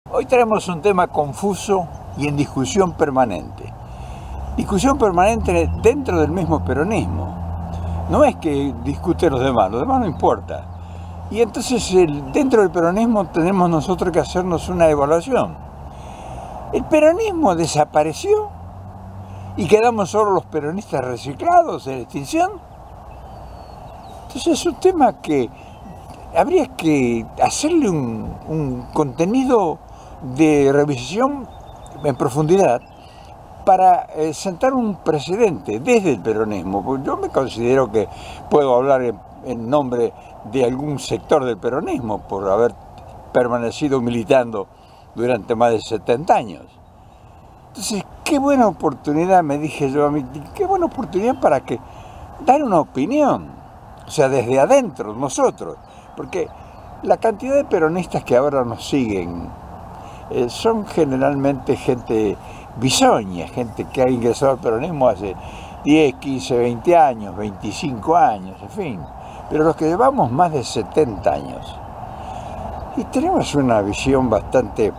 Hoy tenemos un tema confuso y en discusión permanente. Discusión permanente dentro del mismo peronismo. No es que discuten los demás no importa. Y entonces dentro del peronismo tenemos nosotros que hacernos una evaluación. ¿El peronismo desapareció y quedamos solo los peronistas reciclados en extinción? Entonces es un tema que habría que hacerle un contenido de revisión en profundidad para sentar un precedente desde el peronismo, porque yo me considero que puedo hablar en nombre de algún sector del peronismo por haber permanecido militando durante más de 70 años. Entonces, qué buena oportunidad, me dije yo a mí, qué buena oportunidad para que dar una opinión, o sea, desde adentro, nosotros, porque la cantidad de peronistas que ahora nos siguen son generalmente gente bisoña, gente que ha ingresado al peronismo hace 10, 15, 20 años, 25 años, en fin. Pero los que llevamos más de 70 años y tenemos una visión bastante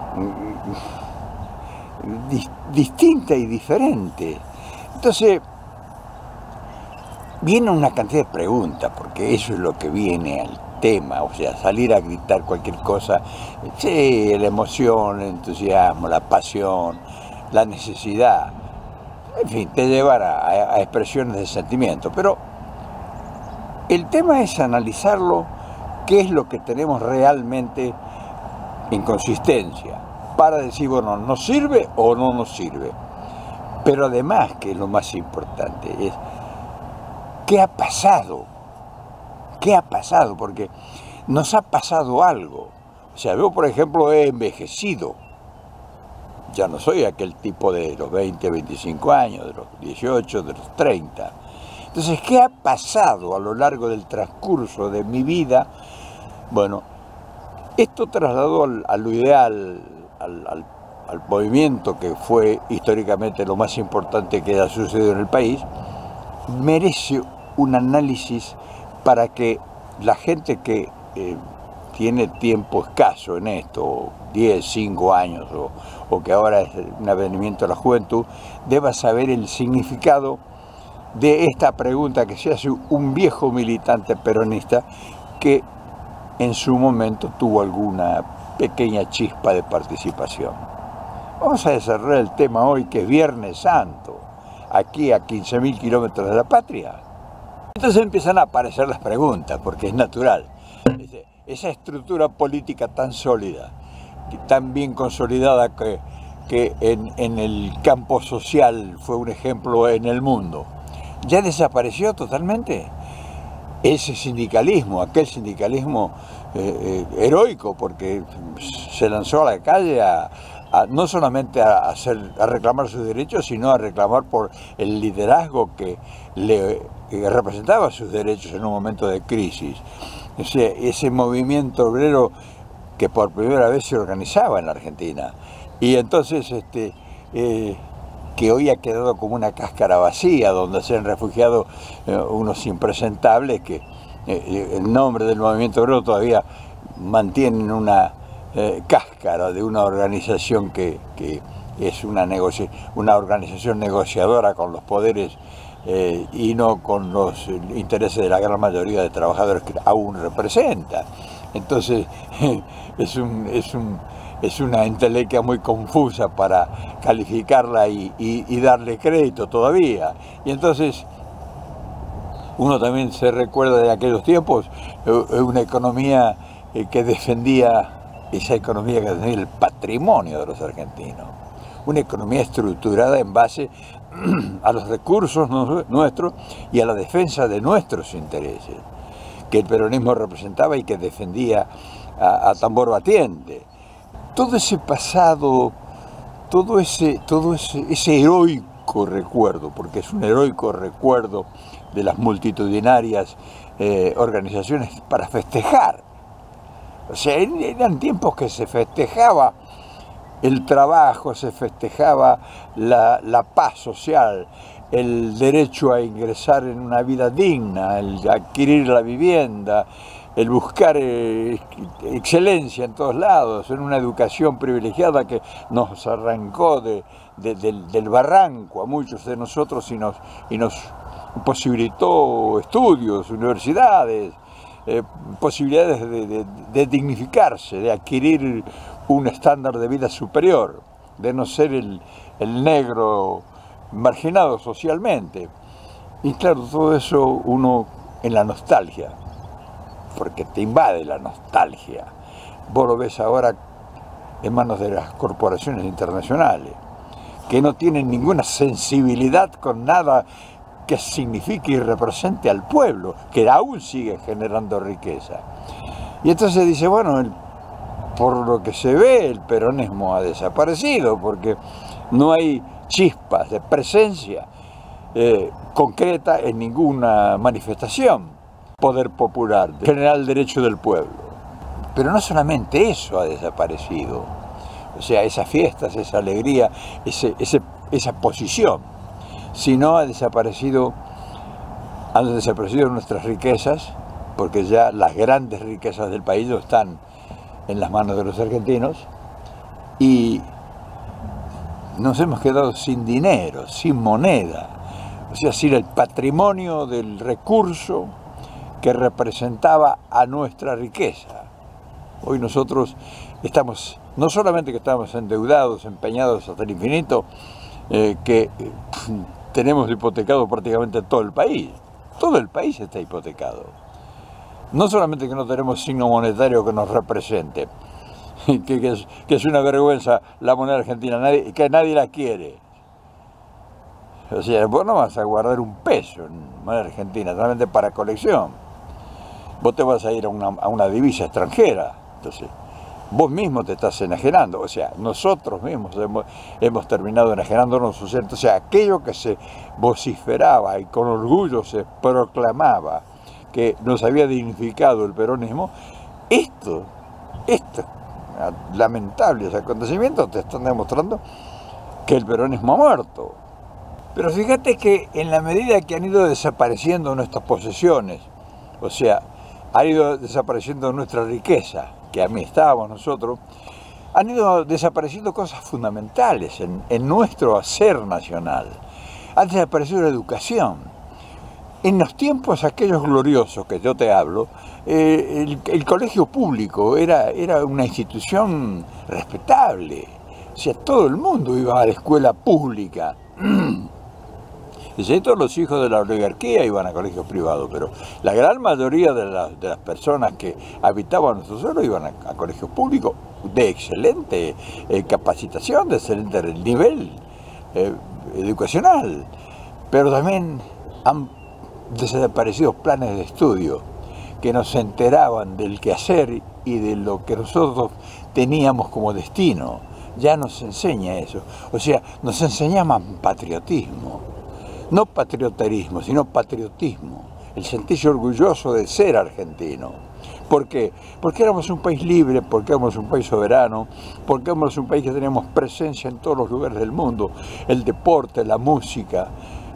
distinta y diferente. Entonces, viene una cantidad de preguntas, porque eso es lo que viene al tema, o sea, salir a gritar cualquier cosa, sí, la emoción, el entusiasmo, la pasión, la necesidad, en fin, te llevará a expresiones de sentimiento, pero el tema es analizarlo, qué es lo que tenemos realmente en consistencia, para decir, bueno, ¿nos sirve o no nos sirve? Pero además, que es lo más importante, es ¿qué ha pasado? ¿Qué ha pasado? Porque nos ha pasado algo. O sea, yo, por ejemplo, he envejecido. Ya no soy aquel tipo de los 20, 25 años, de los 18, de los 30. Entonces, ¿qué ha pasado a lo largo del transcurso de mi vida? Bueno, esto trasladó a lo ideal, al movimiento que fue históricamente lo más importante que ha sucedido en el país, merece un análisis para que la gente que tiene tiempo escaso en esto, 10, 5 años, o que ahora es un avenimiento a la juventud, deba saber el significado de esta pregunta que se hace un viejo militante peronista que en su momento tuvo alguna pequeña chispa de participación. Vamos a desarrollar el tema hoy, que es Viernes Santo, aquí a 15.000 kilómetros de la patria. Entonces empiezan a aparecer las preguntas, porque es natural. Esa estructura política tan sólida, tan bien consolidada, que en el campo social fue un ejemplo en el mundo, ¿ya desapareció totalmente? Ese sindicalismo, aquel sindicalismo heroico, porque se lanzó a la calle no solamente a reclamar sus derechos, sino a reclamar por el liderazgo que representaba sus derechos en un momento de crisis. Ese movimiento obrero que por primera vez se organizaba en la Argentina. Y entonces, que hoy ha quedado como una cáscara vacía, donde se han refugiado unos impresentables que en nombre del movimiento obrero todavía mantienen una cáscara de una organización que es una organización negociadora con los poderes y no con los intereses de la gran mayoría de trabajadores que aún representa. Entonces es una entelequia muy confusa para calificarla y darle crédito todavía. Y entonces uno también se recuerda de aquellos tiempos, una economía que defendía, esa economía que defendía el patrimonio de los argentinos. Una economía estructurada en base a los recursos nuestros y a la defensa de nuestros intereses, que el peronismo representaba y que defendía a tambor batiente. Todo ese pasado, todo ese heroico recuerdo, porque es un heroico recuerdo de las multitudinarias organizaciones para festejar. O sea, eran tiempos que se festejaba el trabajo, se festejaba la paz social, el derecho a ingresar en una vida digna, el adquirir la vivienda, el buscar excelencia en todos lados, en una educación privilegiada que nos arrancó del barranco a muchos de nosotros y nos posibilitó estudios, universidades, posibilidades de dignificarse, de adquirir un estándar de vida superior, de no ser el negro marginado socialmente. Y claro, todo eso uno en la nostalgia, porque te invade la nostalgia. Vos lo ves ahora en manos de las corporaciones internacionales, que no tienen ninguna sensibilidad con nada que signifique y represente al pueblo, que aún sigue generando riqueza. Y entonces dice, bueno, por lo que se ve, el peronismo ha desaparecido, porque no hay chispas de presencia concreta en ninguna manifestación. Poder popular, generar el derecho del pueblo. Pero no solamente eso ha desaparecido, o sea, esas fiestas, esa alegría, esa posición, sino han desaparecido nuestras riquezas, porque ya las grandes riquezas del país no están en las manos de los argentinos, y nos hemos quedado sin dinero, sin moneda, o sea, sin el patrimonio del recurso que representaba a nuestra riqueza. Hoy nosotros estamos, no solamente que estamos endeudados, empeñados hasta el infinito, que tenemos hipotecado prácticamente todo el país está hipotecado. No solamente que no tenemos signo monetario que nos represente, que es una vergüenza la moneda argentina, que nadie la quiere. O sea, vos no vas a guardar un peso en moneda argentina, solamente para colección. Vos te vas a ir a una divisa extranjera, entonces vos mismo te estás enajenando, o sea, nosotros mismos hemos terminado enajenándonos, o sea, aquello que se vociferaba y con orgullo se proclamaba que nos había dignificado el peronismo, estos lamentables acontecimientos te están demostrando que el peronismo ha muerto. Pero fíjate que en la medida que han ido desapareciendo nuestras posesiones, o sea, ha ido desapareciendo nuestra riqueza, que administrábamos nosotros, han ido desapareciendo cosas fundamentales en nuestro hacer nacional. Ha desaparecido la educación. En los tiempos aquellos gloriosos que yo te hablo, el colegio público era una institución respetable. O sea, todo el mundo iba a la escuela pública. Todos los hijos de la oligarquía iban a colegios privados, pero la gran mayoría de las personas que habitaban nuestro suelo iban a colegios públicos de excelente capacitación, de excelente nivel educacional. Pero también han desaparecido planes de estudio que nos enteraban del quehacer y de lo que nosotros teníamos como destino. Ya nos enseña eso, o sea, nos enseñaban patriotismo. No patrioterismo, sino patriotismo, el sentirse orgulloso de ser argentino. ¿Por qué? Porque éramos un país libre, porque éramos un país soberano, porque éramos un país que teníamos presencia en todos los lugares del mundo. El deporte, la música,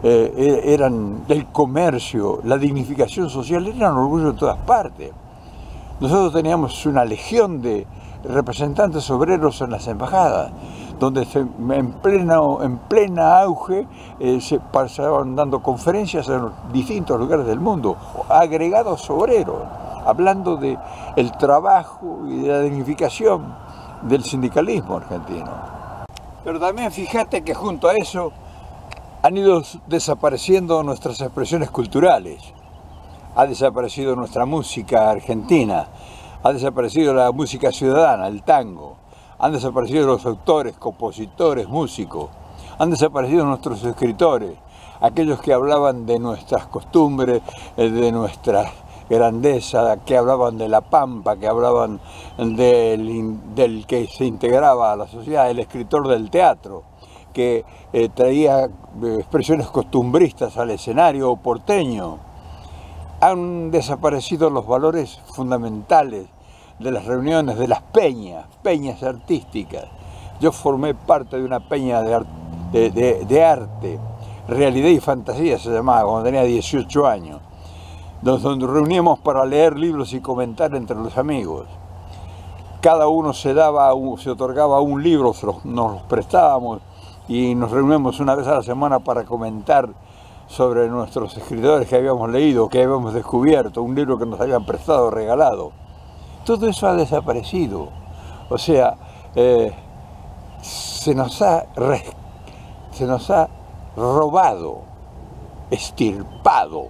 eran el comercio, la dignificación social, eran orgullo en todas partes. Nosotros teníamos una legión de representantes obreros en las embajadas, donde en plena auge se pasaban dando conferencias en los distintos lugares del mundo, agregados obreros, hablando del trabajo y de la dignificación del sindicalismo argentino. Pero también fíjate que junto a eso han ido desapareciendo nuestras expresiones culturales, ha desaparecido nuestra música argentina, ha desaparecido la música ciudadana, el tango, han desaparecido los autores, compositores, músicos, han desaparecido nuestros escritores, aquellos que hablaban de nuestras costumbres, de nuestra grandeza, que hablaban de la pampa, que hablaban del que se integraba a la sociedad, el escritor del teatro, que traía expresiones costumbristas al escenario porteño. Han desaparecido los valores fundamentales de las reuniones, de las peñas artísticas. Yo formé parte de una peña de arte, realidad y fantasía se llamaba, cuando tenía 18 años. donde nos reuníamos para leer libros y comentar entre los amigos. Cada uno se otorgaba un libro, nos los prestábamos y nos reuníamos una vez a la semana para comentar sobre nuestros escritores que habíamos leído, que habíamos descubierto, un libro que nos habían prestado, regalado. Todo eso ha desaparecido. O sea, se nos ha robado, extirpado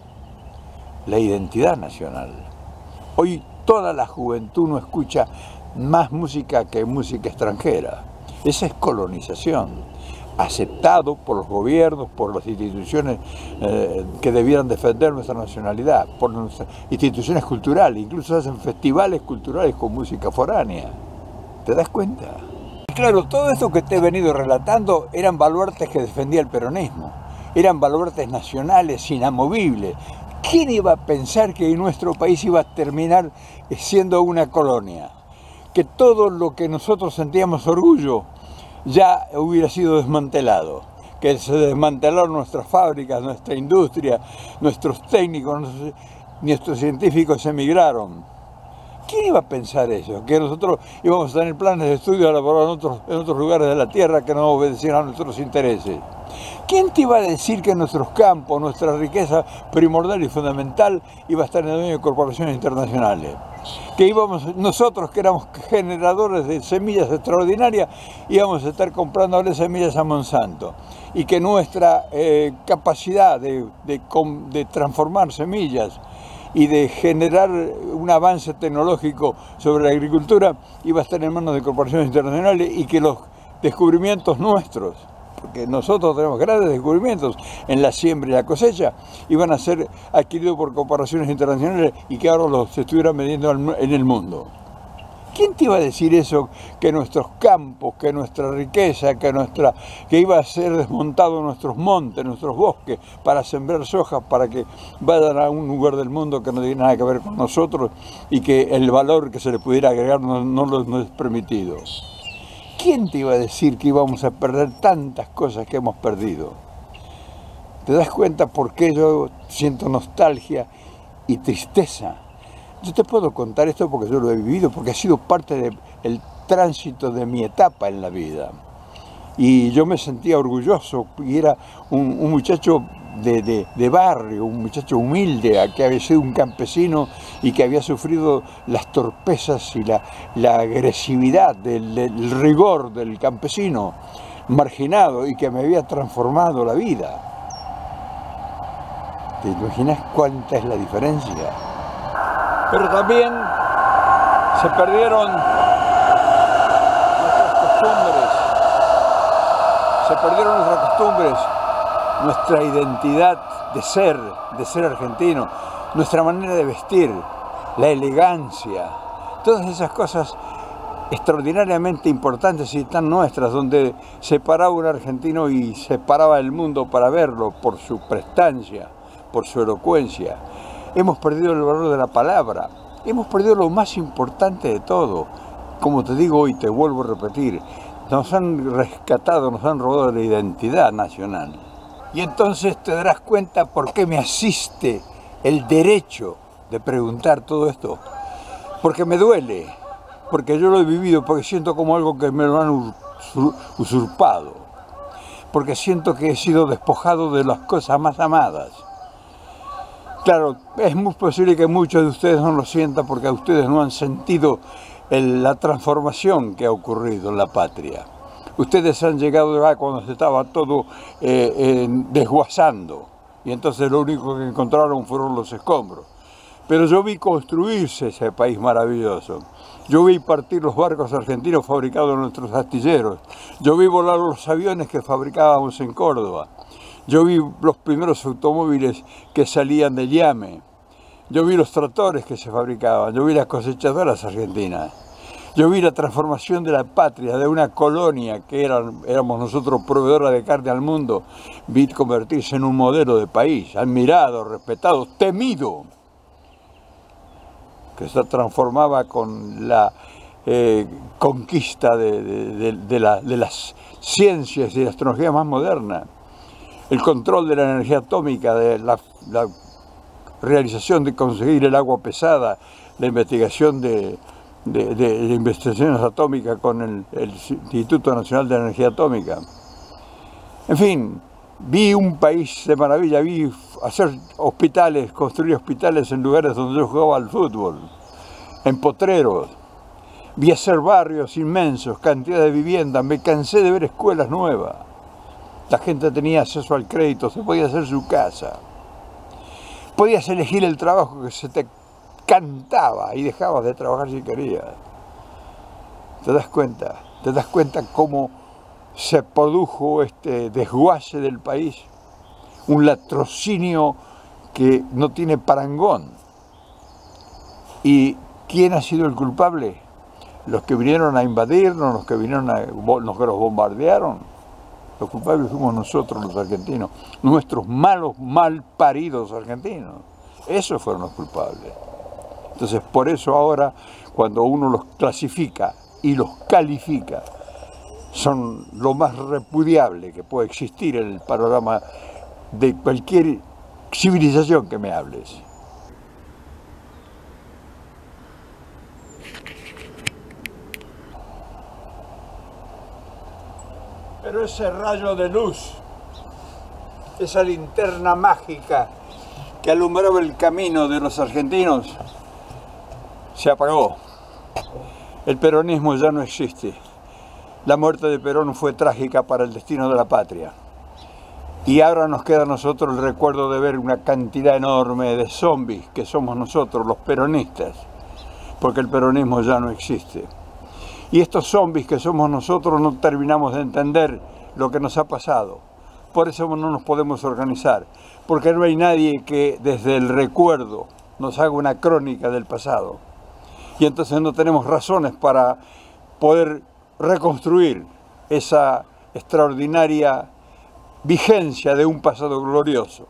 la identidad nacional. Hoy toda la juventud no escucha más música que música extranjera. Esa es colonización, aceptado por los gobiernos, por las instituciones que debieran defender nuestra nacionalidad, por nuestras instituciones culturales, incluso hacen festivales culturales con música foránea. ¿Te das cuenta? Claro, todo esto que te he venido relatando eran baluartes que defendía el peronismo, eran baluartes nacionales inamovibles. ¿Quién iba a pensar que nuestro país iba a terminar siendo una colonia? Que todo lo que nosotros sentíamos orgullo ya hubiera sido desmantelado, que se desmantelaron nuestras fábricas, nuestra industria, nuestros técnicos, nuestros científicos emigraron. ¿Quién iba a pensar eso? Que nosotros íbamos a tener planes de estudio elaborados en otros lugares de la tierra que no obedecieran a nuestros intereses. ¿Quién te iba a decir que nuestros campos, nuestra riqueza primordial y fundamental iba a estar en el dominio de corporaciones internacionales? Que íbamos, nosotros que éramos generadores de semillas extraordinarias, íbamos a estar comprando semillas a Monsanto. Y que nuestra capacidad de transformar semillas y de generar un avance tecnológico sobre la agricultura iba a estar en manos de corporaciones internacionales y que los descubrimientos nuestros, porque nosotros tenemos grandes descubrimientos en la siembra y la cosecha, iban a ser adquiridos por corporaciones internacionales y que ahora los estuvieran vendiendo en el mundo. ¿Quién te iba a decir eso? Que nuestros campos, que nuestra riqueza, que iba a ser desmontado nuestros montes, nuestros bosques, para sembrar soja, para que vayan a un lugar del mundo que no tiene nada que ver con nosotros y que el valor que se le pudiera agregar no es permitido. ¿Quién te iba a decir que íbamos a perder tantas cosas que hemos perdido? ¿Te das cuenta por qué yo siento nostalgia y tristeza? Yo te puedo contar esto porque yo lo he vivido, porque ha sido parte del tránsito de mi etapa en la vida. Y yo me sentía orgulloso, y era un muchacho de barrio, un muchacho humilde, que había sido un campesino y que había sufrido las torpezas y la agresividad del rigor del campesino marginado y que me había transformado la vida. ¿Te imaginas cuánta es la diferencia? Pero también se perdieron nuestras costumbres, nuestra identidad de ser argentino, nuestra manera de vestir, la elegancia, todas esas cosas extraordinariamente importantes y tan nuestras, donde se paraba un argentino y se paraba el mundo para verlo por su prestancia, por su elocuencia. Hemos perdido el valor de la palabra, hemos perdido lo más importante de todo. Como te digo hoy, te vuelvo a repetir, nos han rescatado, nos han robado la identidad nacional. Y entonces te darás cuenta por qué me asiste el derecho de preguntar todo esto. Porque me duele, porque yo lo he vivido, porque siento como algo que me lo han usurpado. Porque siento que he sido despojado de las cosas más amadas. Claro, es muy posible que muchos de ustedes no lo sientan porque ustedes no han sentido la transformación que ha ocurrido en la patria. Ustedes han llegado ya cuando se estaba todo desguazando y entonces lo único que encontraron fueron los escombros. Pero yo vi construirse ese país maravilloso. Yo vi partir los barcos argentinos fabricados en nuestros astilleros. Yo vi volar los aviones que fabricábamos en Córdoba. Yo vi los primeros automóviles que salían de Llame. Yo vi los tractores que se fabricaban. Yo vi las cosechadoras argentinas. Yo vi la transformación de la patria, de una colonia que éramos nosotros proveedores de carne al mundo. Vi convertirse en un modelo de país, admirado, respetado, temido, que se transformaba con la conquista de las ciencias y la tecnología más moderna. El control de la energía atómica, de la realización de conseguir el agua pesada, la investigación de investigaciones atómicas con el Instituto Nacional de Energía Atómica. En fin, vi un país de maravilla, vi hacer hospitales, construir hospitales en lugares donde yo jugaba al fútbol, en potreros. Vi hacer barrios inmensos, cantidad de viviendas, me cansé de ver escuelas nuevas. La gente tenía acceso al crédito, se podía hacer su casa. Podías elegir el trabajo que se te cantaba y dejabas de trabajar si querías. ¿Te das cuenta? ¿Te das cuenta cómo se produjo este desguace del país? Un latrocinio que no tiene parangón. ¿Y quién ha sido el culpable? Los que vinieron a invadirnos, los que los bombardearon. Los culpables fuimos nosotros, los argentinos, nuestros mal paridos argentinos. Esos fueron los culpables. Entonces, por eso ahora, cuando uno los clasifica y los califica, son lo más repudiable que puede existir en el panorama de cualquier civilización que me hables. Pero ese rayo de luz, esa linterna mágica que alumbraba el camino de los argentinos, se apagó. El peronismo ya no existe. La muerte de Perón fue trágica para el destino de la patria. Y ahora nos queda a nosotros el recuerdo de ver una cantidad enorme de zombies que somos nosotros, los peronistas, porque el peronismo ya no existe. Y estos zombies que somos nosotros no terminamos de entender lo que nos ha pasado. Por eso no nos podemos organizar, porque no hay nadie que desde el recuerdo nos haga una crónica del pasado. Y entonces no tenemos razones para poder reconstruir esa extraordinaria vigencia de un pasado glorioso.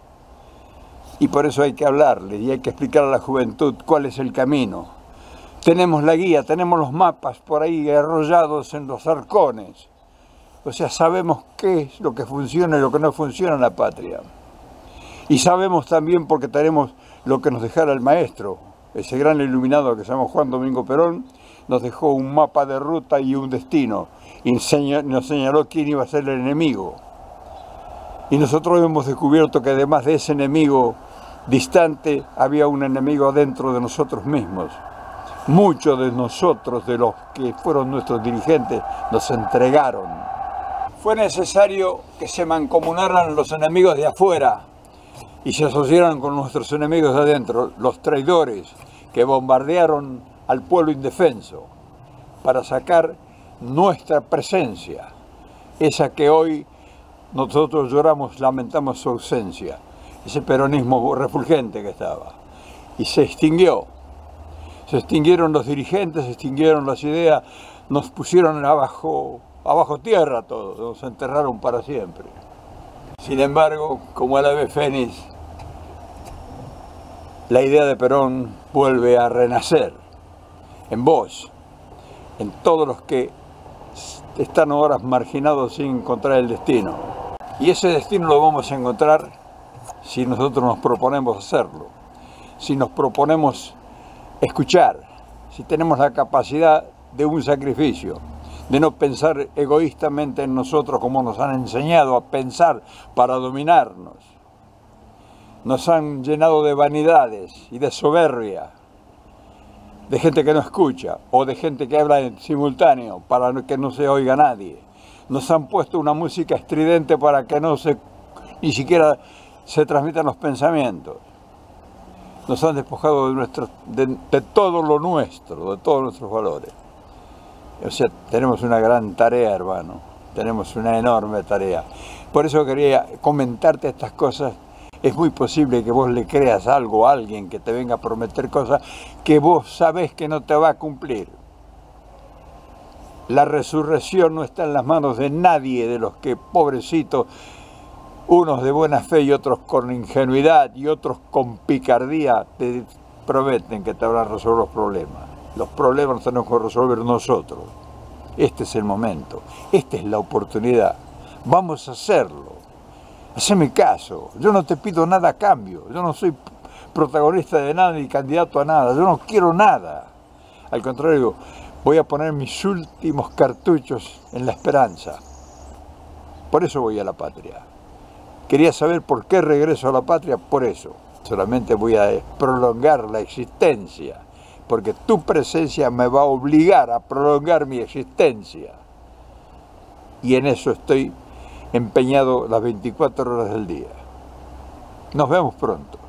Y por eso hay que hablarle y hay que explicar a la juventud cuál es el camino. Tenemos la guía, tenemos los mapas por ahí arrollados en los arcones. O sea, sabemos qué es lo que funciona y lo que no funciona en la patria. Y sabemos también porque tenemos lo que nos dejara el maestro, ese gran iluminado que se llama Juan Domingo Perón, nos dejó un mapa de ruta y un destino. Y nos señaló quién iba a ser el enemigo. Y nosotros hemos descubierto que además de ese enemigo distante, había un enemigo dentro de nosotros mismos. Muchos de nosotros, de los que fueron nuestros dirigentes, nos entregaron. Fue necesario que se mancomunaran los enemigos de afuera y se asociaran con nuestros enemigos de adentro, los traidores que bombardearon al pueblo indefenso para sacar nuestra presencia, esa que hoy nosotros lloramos, lamentamos su ausencia, ese peronismo refulgente que estaba, y se extinguió. Se extinguieron los dirigentes, se extinguieron las ideas, nos pusieron abajo tierra todos, nos enterraron para siempre. Sin embargo, como el ave fénix, la idea de Perón vuelve a renacer en vos, en todos los que están ahora marginados sin encontrar el destino. Y ese destino lo vamos a encontrar si nosotros nos proponemos hacerlo, si nos proponemos escuchar, si tenemos la capacidad de un sacrificio, de no pensar egoístamente en nosotros como nos han enseñado a pensar para dominarnos. Nos han llenado de vanidades y de soberbia, de gente que no escucha o de gente que habla en simultáneo para que no se oiga nadie. Nos han puesto una música estridente para que ni siquiera se transmitan los pensamientos. Nos han despojado de todo lo nuestro, de todos nuestros valores. O sea, tenemos una gran tarea, hermano. Tenemos una enorme tarea. Por eso quería comentarte estas cosas. Es muy posible que vos le creas algo a alguien que te venga a prometer cosas que vos sabés que no te va a cumplir. La resurrección no está en las manos de nadie de los que, pobrecitos, unos de buena fe y otros con ingenuidad y otros con picardía, te prometen que te van a resolver los problemas. Los problemas los tenemos que resolver nosotros. Este es el momento, esta es la oportunidad. Vamos a hacerlo. Haceme caso, yo no te pido nada a cambio, yo no soy protagonista de nada ni candidato a nada. Yo no quiero nada. Al contrario, voy a poner mis últimos cartuchos en la esperanza. Por eso voy a la patria. Quería saber por qué regreso a la patria, por eso. Solamente voy a prolongar la existencia, porque tu presencia me va a obligar a prolongar mi existencia. Y en eso estoy empeñado las 24 horas del día. Nos vemos pronto.